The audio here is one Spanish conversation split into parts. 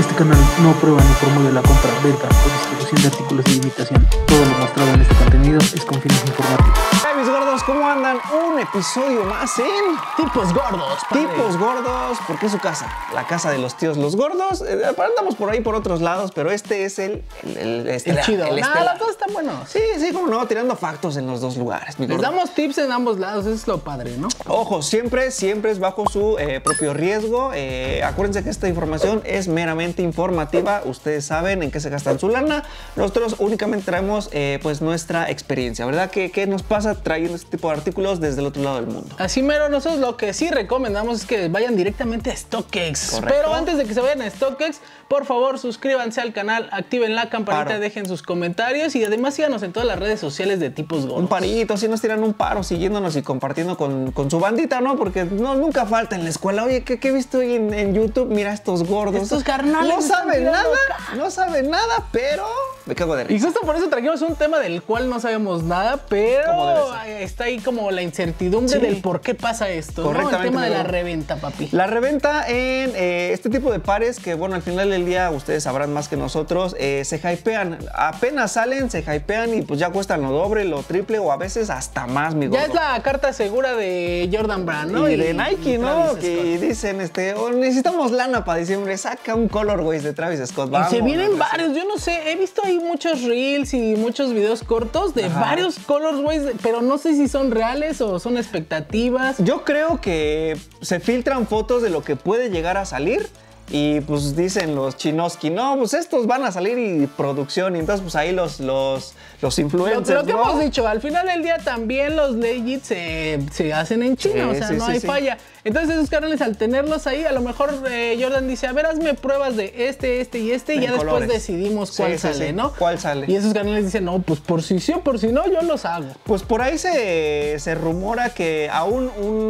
Este canal no aprueba ni promueve la compra, venta o distribución de artículos de imitación. Todo lo mostrado en este contenido es con fines informativos. Hey, mis gordos, ¿cómo andan? Un episodio más en Tipos Gordos, padre. Tipos Gordos, porque es su casa, la casa de los tíos los gordos. Andamos por ahí por otros lados, pero este es el chido. el Nada, estelar. todos están buenos. Sí, como no, tirando factos en los dos lugares, mi Les gordo. damos tips en ambos lados, eso es lo padre, ¿no? Ojo, siempre es bajo su propio riesgo. Acuérdense que esta información es meramente informativa. Ustedes saben en qué se gastan su lana. Nosotros únicamente traemos pues nuestra experiencia, ¿verdad? ¿Qué nos pasa trayendo este tipo de artículos desde el otro lado del mundo? Así mero, nosotros lo que sí recomendamos es que vayan directamente a StockX. Correcto. Pero antes de que se vayan a StockX, por favor suscríbanse al canal, activen la campanita, Paro. dejen sus comentarios y además síganos en todas las redes sociales de Tipos Gordos. Un parito, si nos tiran un paro siguiéndonos y compartiendo con su bandita, ¿no? Porque nunca falta en la escuela. Oye, ¿qué he visto hoy en YouTube? Mira estos gordos. Estos carnales No están saben tirando nada, acá. no saben nada, pero me cago de Y risa. justo por eso trajimos un tema del cual no sabemos nada, Como pero debe está ahí como la incertidumbre Sí. del por qué pasa esto, ¿no? El Correctamente, tema de la amigo. reventa, papi. La reventa en este tipo de pares que, bueno, al final del día ustedes sabrán más que nosotros, se hypean. Apenas salen, se hypean y pues ya cuestan lo doble, lo triple o a veces hasta más, mi gordo. Ya es la carta segura de Jordan Brand, ¿no? Y de Nike, y ¿no? Travis Que Scott. dicen, "Oh, necesitamos lana para diciembre, saca un colorways de Travis Scott. Y Vamos, se vienen ¿no? varios, yo no sé, he visto ahí muchos reels y muchos videos cortos de Ajá. varios colorways, pero no sé si son reales o son expectativas. Yo creo que se filtran fotos de lo que puede llegar a salir y pues dicen los Chinoski, no, pues estos van a salir y producción y entonces pues ahí los influencers, Lo que ¿no? hemos dicho, al final del día también los legit se hacen en China, Sí, o sea, sí, no sí, hay sí. falla. Entonces esos canales al tenerlos ahí, a lo mejor Jordan dice, a ver, hazme pruebas de este y En ya después colores. decidimos cuál Sí, sí, sale, sí. ¿no? ¿Cuál sale? Y esos canales dicen, no, pues por si sí o por si no, yo los hago. Pues por ahí se rumora que aún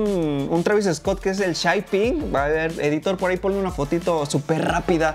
un Travis Scott que es el Shy Pink, va a ver, editor, por ahí ponle una fotito súper rápida.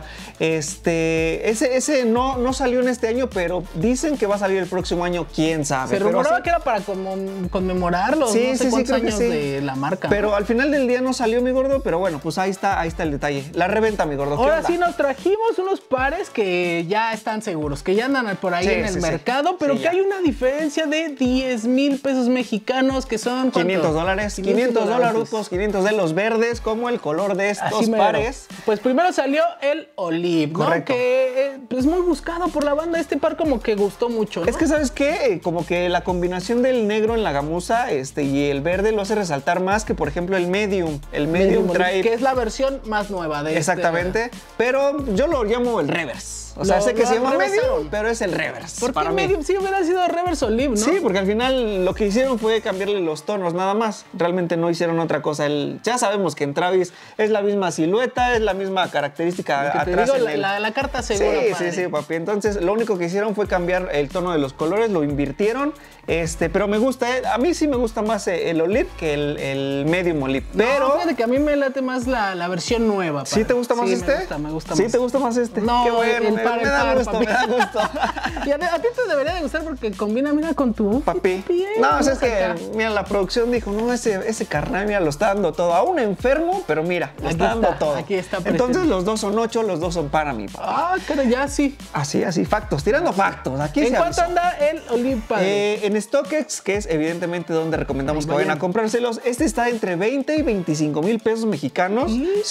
Ese no salió en este año, pero dicen que va a salir el próximo año, quién sabe. Se Pero rumoraba sí- que era para conmemorar los Sí, no sé sí, cuántos creo que años sí. de la marca. Pero al final del día no salió, mi gordo, pero bueno, pues ahí está el detalle. La reventa, mi gordo. ¿qué Ahora onda? sí nos trajimos unos pares que ya están seguros, que ya andan por ahí Sí, en el sí, sí. mercado, pero Sí, que ya. hay una diferencia de 10,000 pesos mexicanos, que son ¿cuánto? $500, 500 dolarucos, 500 de los verdes, como el color de estos Así mero. pares. Pues primero salió el Olive, ¿no? Correcto. Que es muy buscado por la banda. Este par como que gustó mucho, ¿no? Es que, ¿sabes qué? Como que la combinación del negro en la gamuza y el verde lo hace resaltar más que, por ejemplo, el medium. El medium Olive, trae... que es la versión más nueva de Exactamente, pero yo lo llamo el reverse. O sea, Lo- sé que lo se llama reversaron. medium, pero es el reverse. ¿Por qué para mí. medium? Sí, hubiera sido Reverse Olive, ¿no? Sí, porque al final lo que hicieron fue cambiarle los tonos nada más. Realmente no hicieron otra cosa. Ya sabemos que en Travis es la misma silueta, es la misma característica Que te atrás. digo, en el- la carta segura, Sí, padre. sí, papi. Entonces, lo único que hicieron fue cambiar el tono de los colores, lo invirtieron. Pero me gusta, a mí sí me gusta más el olive que el medium olive. Pero, No, fíjate que a mí me late más la versión nueva. ¿sí te gusta más este? Me gusta ¿Sí más. te gusta más este? No, Qué bueno, el me par, da gusto, papi. me da gusto. Y a ti te debería de gustar porque combina, mira, con tu Papi. piel, No, o sea, vamos es que, acá. mira, la producción dijo, no, ese carnal, mira, lo está dando todo. Aún enfermo, pero mira, lo Aquí está dando está, todo. aquí está presente. Entonces, los dos son 8, los dos son para mí, papá. Ah, pero ya sí. Así, factos, tirando factos. Aquí ¿En se cuánto avisó. anda el Olive, padre? En StockX, que es evidentemente donde recomendamos Ahí que vayan vayan. a comprárselos, este está entre 20 y 25 mil pesos mexicanos.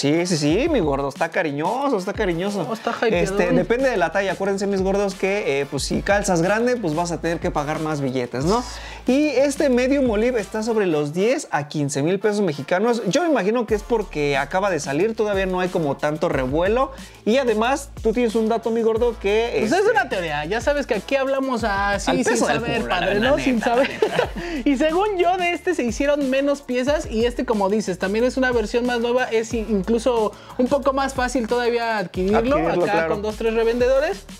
Sí, mi gordo, está cariñoso, está cariñoso. Oh, está hypeadón. Depende de la talla, acuérdense, mis gordos, que pues si calzas grande, pues vas a tener que pagar más billetes, ¿no? Y este medium olive está sobre los 10 a 15 mil pesos mexicanos. Yo me imagino que es porque acaba de salir, todavía no hay como tanto revuelo. Y además, tú tienes un dato, mi gordo, que... Pues es una teoría, ya sabes que aquí hablamos así Al sin peso del saber, culo, padre, la ¿no? neta, Sin la saber. Y según yo, de este se hicieron menos piezas y este, como dices, también es una versión más nueva, es incluso un poco más fácil todavía adquirirlo acá Claro. con 2-3 revendedores.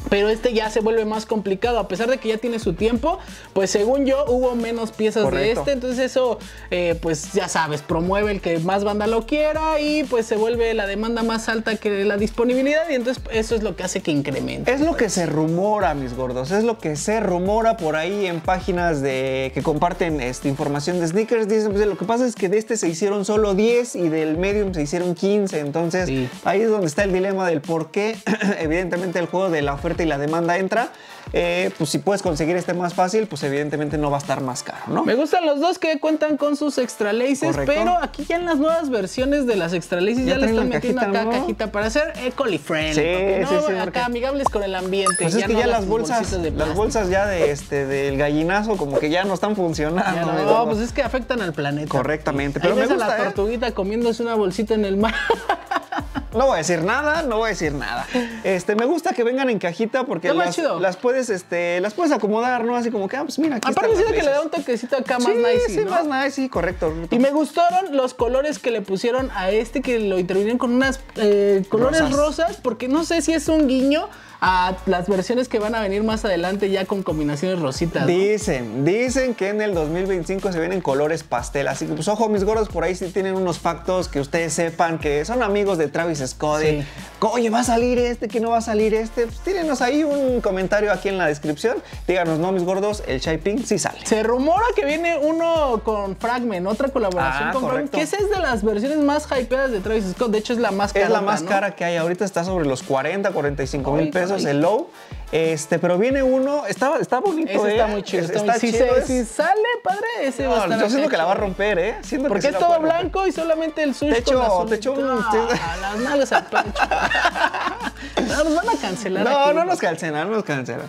Pero este ya se vuelve más complicado, a pesar de que ya tiene su tiempo, pues según yo hubo menos piezas Correcto. de este, entonces eso, pues ya sabes, promueve el que más banda lo quiera y pues se vuelve la demanda más alta que la disponibilidad y entonces eso es lo que hace que incremente. Es lo que se rumora, mis gordos, es lo que se rumora por ahí en páginas que comparten información de sneakers. Dicen, pues, lo que pasa es que de este se hicieron solo 10 y del medium se hicieron 15, entonces Sí. ahí es donde está el dilema del por qué. Evidentemente el juego de la oferta y la demanda entra. Pues si puedes conseguir este más fácil, pues evidentemente no va a estar más caro, ¿no? Me gustan los dos que cuentan con sus extra laces, Correcto. pero aquí ya en las nuevas versiones de las extra laces ya le traen están la metiendo cajita, acá ¿no? cajita para ser eco-friendly. Sí, porque no, sí, sí, acá porque- amigables con el ambiente. Pues es que no ya las bolsas de plástico. ya del gallinazo como que ya no están funcionando. Ya mi no, gordo. pues es que afectan al planeta. Correctamente, Ahí pero me ves a gusta, la tortuguita comiéndose una bolsita en el mar. No voy a decir nada, no voy a decir nada. Me gusta que vengan en cajita porque Está más chido. las puedes acomodar, ¿no? Así como que, pues mira, aquí Aparte están siento las que le da piezas. un toquecito acá más Sí, nice, sí, ¿no? más nice, sí, correcto. Y me gustaron los colores que le pusieron a este, que lo intervinieron con unas colores rosas, porque no sé si es un guiño a las versiones que van a venir más adelante ya con combinaciones rositas, ¿no? Dicen que en el 2025 se vienen colores pastel, así que pues ojo, mis gordos, por ahí sí tienen unos factos que ustedes sepan que son amigos de Travis Scott. Sí. Oye, ¿va a salir este? ¿Que no va a salir este? Pues tírenos ahí un comentario aquí en la descripción. Díganos, no, mis gordos, el Chai Pink sí sale. Se rumora que viene uno con Fragment, otra colaboración con Fragment, correcto. que esa es de las versiones más hypeadas de Travis Scott. De hecho, es la más cara. Es la más cara que hay. Ahorita está sobre los 40, 45 mil pesos caray. el low. Pero viene uno, está bonito, Ese está muy chido. Está si, chido. si sale, padre, ese va a estar Yo siento acá que la va a chido. romper, ¿eh? Siento Porque que es sí la todo puede romper. blanco y solamente el sushi Te echo- con azul. te echo un- Ah, las nalgas al pancho. No, nos van a cancelar No, aquí. no nos cancelan, no nos cancelan.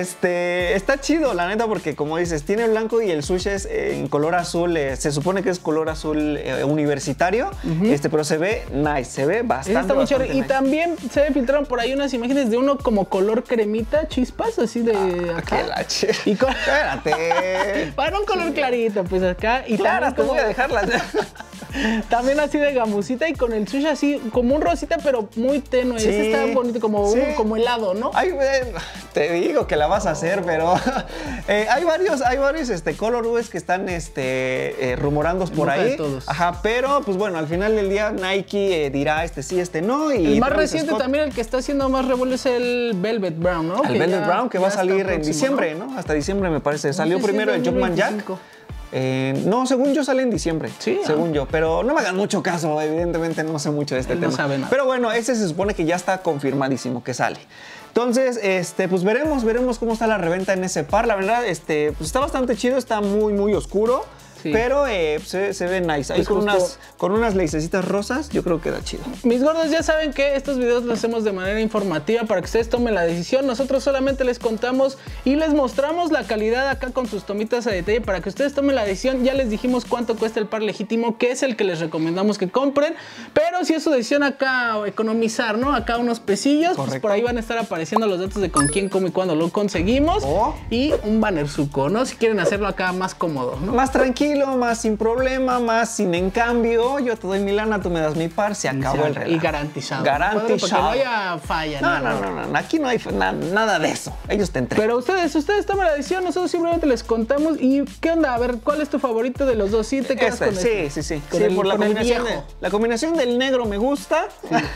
Está chido, la neta, porque como dices, tiene blanco y el sushi es en color azul. Se supone que es color azul universitario, pero se ve nice, se ve Ese bastante, está muy chévere. bastante Y nice. también se filtraron por ahí unas imágenes de uno como color cremita, chispas, así de acá. Que la ch- Y con... Espérate. Para un color clarito, pues acá. Y Claro, también te voy a como- dejarlas. También así de gamusita y con el sushi así, como un rosita, pero muy tenue. Sí, Ese está bonito, como, sí. como helado, ¿no? Ay, te digo que la vas a hacer, pero hay varios colorways que están rumorando por boca de ahí. todos. Ajá, pero pues bueno, al final del día Nike dirá sí, no. Y El más Travis reciente Scott, también, el que está haciendo más revuelo es el Velvet Brown, ¿no? el Que Velvet ya- Brown, que va a ya está salir en próximo, diciembre, ¿no? Hasta diciembre me parece. Salió sé si primero es el Jumpman Jack. 2025. No, según yo sale en diciembre. Sí, según yo. Pero no me hagan mucho caso, evidentemente no sé mucho de este Él no tema. sabe nada. Pero bueno, ese se supone que ya está confirmadísimo que sale. Entonces, pues veremos cómo está la reventa en ese par. La verdad, pues está bastante chido, está muy, muy oscuro. Sí. Pero se ve nice. Ahí Pues con unas lacecitas rosas, yo creo que da chido. Mis gordos ya saben que estos videos los hacemos de manera informativa para que ustedes tomen la decisión. Nosotros solamente les contamos y les mostramos la calidad acá con sus tomitas a detalle para que ustedes tomen la decisión. Ya les dijimos cuánto cuesta el par legítimo, que es el que les recomendamos que compren. Pero si es su decisión acá economizar, ¿no? Acá unos pesillos, pues por ahí van a estar apareciendo los datos de con quién, cómo y cuándo lo conseguimos. Oh. Y un bannerzuco, ¿no? Si quieren hacerlo acá más cómodo, ¿no? Más tranquilo, más sin problema, más sin en cambio. Yo te doy mi lana, tú me das mi par, se acabó el relajo. Y garantizado. Garantizado. Porque no haya falla. No, aquí no hay nada de eso. Ellos te entregan. Pero ustedes toman la decisión, nosotros simplemente les contamos. ¿Y qué onda? A ver, ¿cuál es tu favorito de los dos? ¿Sí te quedas con este? Sí. Con Sí, el- por la con el combinación, viejo. la combinación del negro me gusta.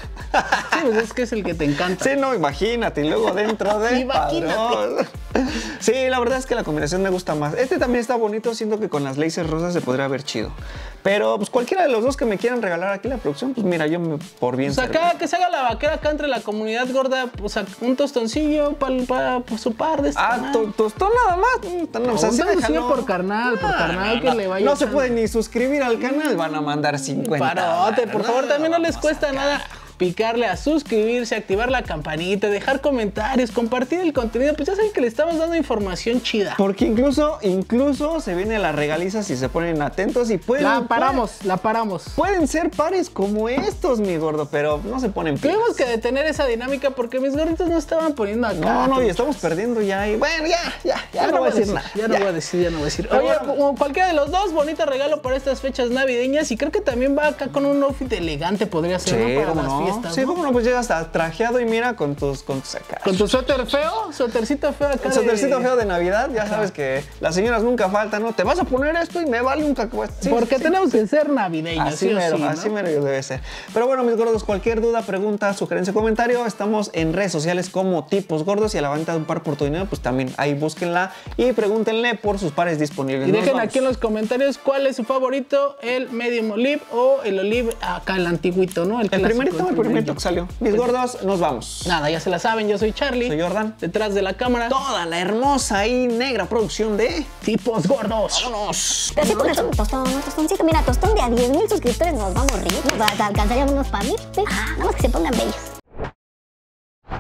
Sí, pues es que es el que te encanta. Sí, no, imagínate. Y luego dentro de Imagínate. padrón. Sí, la verdad es que la combinación me gusta más. Este también está bonito, siento que con las laces rosas se podría ver chido. Pero pues cualquiera de los dos que me quieran regalar aquí la producción, pues mira, yo por bien Pues acá, que se haga la vaquera acá entre la comunidad gorda, pues un tostoncillo para su par de tostón nada más. No, o sea, sí déjalo. por carnal, que le vaya No se echando. puede ni suscribir al canal, van a mandar 50. Parote, por favor, también no les vamos cuesta nada picarle a suscribirse, activar la campanita, dejar comentarios, compartir el contenido. Pues ya saben que le estamos dando información chida. Porque incluso se viene la regaliza si se ponen atentos y pueden... La paramos. Pueden ser pares como estos, mi gordo, pero no se ponen pilas. Tuvimos que detener esa dinámica porque mis gorritos no estaban poniendo acá. No, y estamos perdiendo ya. Y bueno, ya no voy a decir nada. Ya no voy a decir. Pero Oye, bueno. como cualquiera de los dos, bonito regalo para estas fechas navideñas. Y creo que también va acá con un outfit elegante, podría ser, Sí, ¿no? Para cómo las no. fiestas, Sí, ¿no? bueno, pues llegas trajeado y mira con tus acá. Con tu suéter feo, suétercito feo acá. El suétercito feo de Navidad, ya sabes que las señoras nunca faltan, ¿no? Te vas a poner esto y me vale un cacahuete. Sí, Porque sí. tenemos que ser navideños, Así sí o mero, sí, ¿no? así mero debe ser. Pero bueno, mis gordos, cualquier duda, pregunta, sugerencia, comentario, estamos en redes sociales como Tipos Gordos y a la venta de un par por tu dinero, pues también ahí búsquenla y pregúntenle por sus pares disponibles. Y Nos dejen vamos. aquí en los comentarios cuál es su favorito, el Medium Olive o el Olive acá, el antiguito, ¿no? El clásico, primerito que salió. Mis gordos, nos vamos. Nada, ya se la saben, yo soy Charlie. Soy Jordan. Detrás de la cámara, Toda la hermosa y negra producción de Tipos Gordos. ¡Vámonos! Pero sí pones un tostoncito. Mira, tostón de a 10,000 suscriptores nos vamos a reír. Nos alcanzarían unos pavitos. Nada más que se pongan bellos.